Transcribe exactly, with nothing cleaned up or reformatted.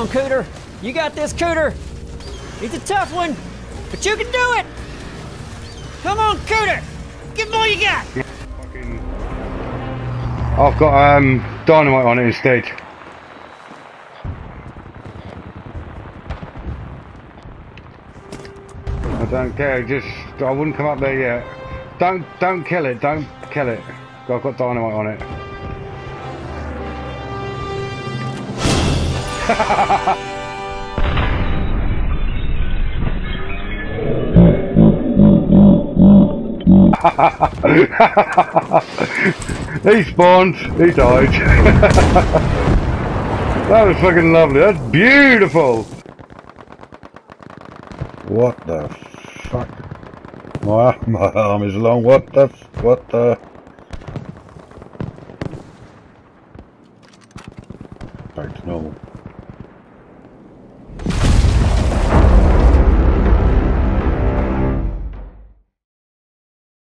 on, Cooter. You got this, Cooter. He's a tough one, but you can do it. Come on, Cooter. Give him all you got. Fucking... I've got um, dynamite on it instead. I don't care. Just I wouldn't come up there yet. Don't don't kill it. Don't kill it. I've got dynamite on it. He spawned, he died. That was fucking lovely, that's beautiful! What the fuck? My, my arm is long, what the, what the... Back to normal.